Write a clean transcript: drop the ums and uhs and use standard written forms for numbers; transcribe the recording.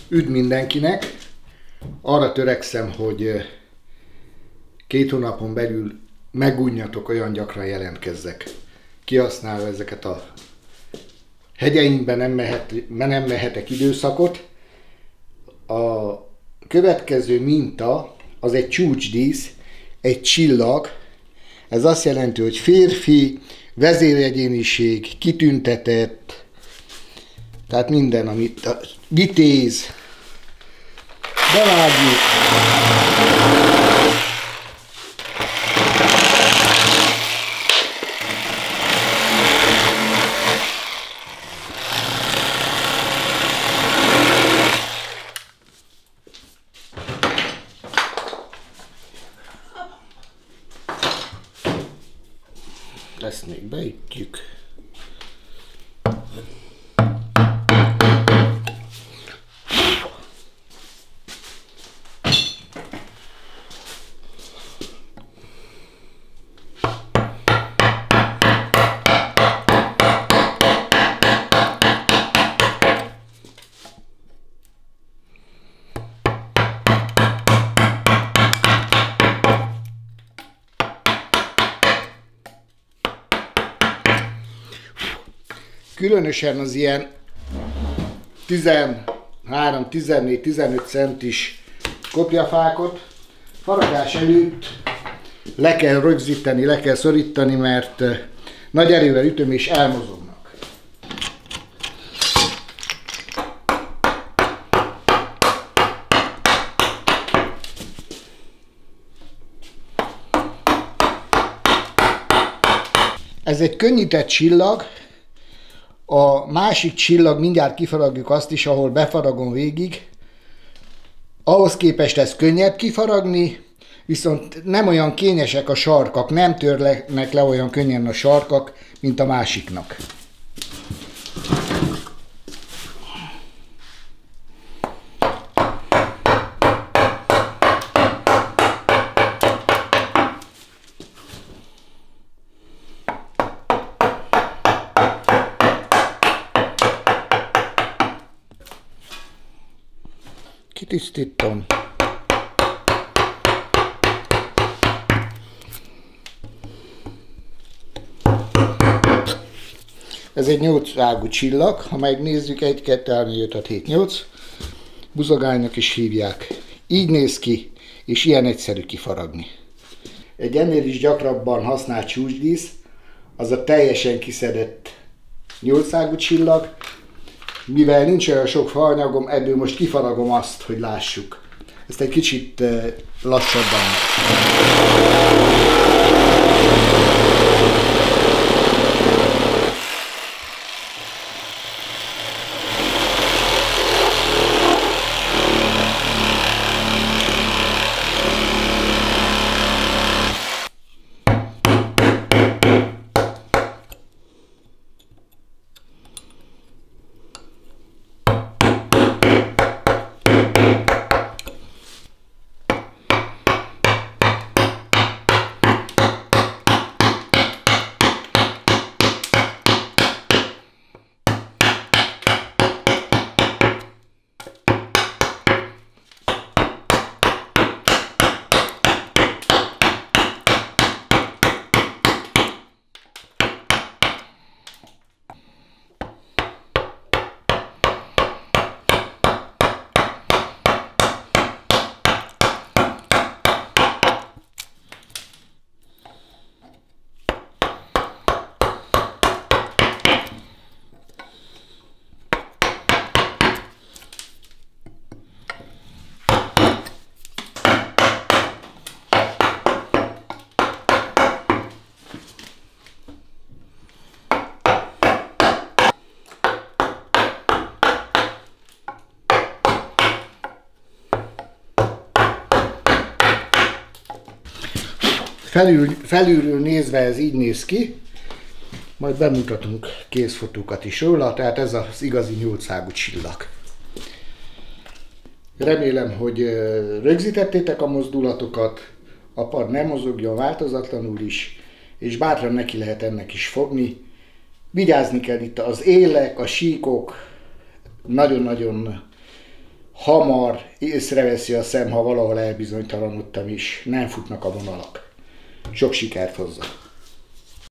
Üdv mindenkinek! Arra törekszem, hogy 2 hónapon belül megunjatok, olyan gyakran jelentkezzek. Kihasználva ezeket a hegyeinkben nem mehetek időszakot. A következő minta az egy csúcsdísz, egy csillag. Ez azt jelenti, hogy férfi, vezéregyéniség, kitüntetett, tehát minden, amit a vitéz, bevágjuk. Ezt még beütjük. Különösen az ilyen 13, 14, 15 centis kopjafákot faragás előtt le kell rögzíteni, le kell szorítani, mert nagy erővel ütöm és elmozognak. Ez egy könnyített csillag. A másik csillag, mindjárt kifaragjuk azt is, ahol befaragom végig. Ahhoz képest ez könnyebb kifaragni, viszont nem olyan kényesek a sarkak, nem törnek le olyan könnyen a sarkak, mint a másiknak. Kitisztítom. Ez egy 8 ágú csillag, ha megnézzük, 1, 2, 3, 4, 5, 6, 7, 8. Buzogánynak is hívják. Így néz ki, és ilyen egyszerű kifaragni. Egy ennél is gyakrabban használt csúcsdísz, az a teljesen kiszedett 8 ágú csillag. Mivel nincs olyan sok faanyagom, ebből most kifaragom azt, hogy lássuk. Ezt egy kicsit lassabban. Felülről nézve ez így néz ki, majd bemutatunk kézfotókat is róla, tehát ez az igazi 8 ágú csillag. Remélem, hogy rögzítettétek a mozdulatokat, a pad nem mozogjon változatlanul is, és bátran neki lehet ennek is fogni. Vigyázni kell itt az élek, a síkok, nagyon-nagyon hamar észreveszi a szem, ha valahol elbizonytalanodtam is, nem futnak a vonalak. Sok sikert hozzá!